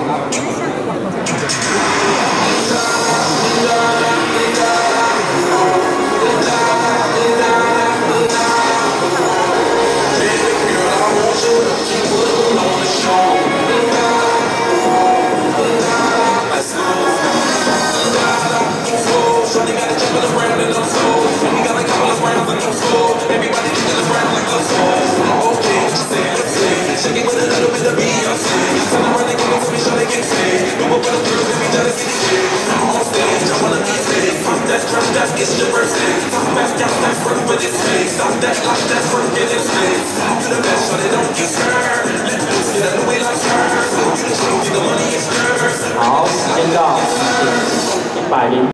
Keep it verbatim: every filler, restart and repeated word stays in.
It's your birthday. Back down, that's work with its face. Stop that, lock that, work in its face. To the best, so they don't get scared. Let loose, get out of the way like hers. You the truth, the money is yours. 好，时间到一百零。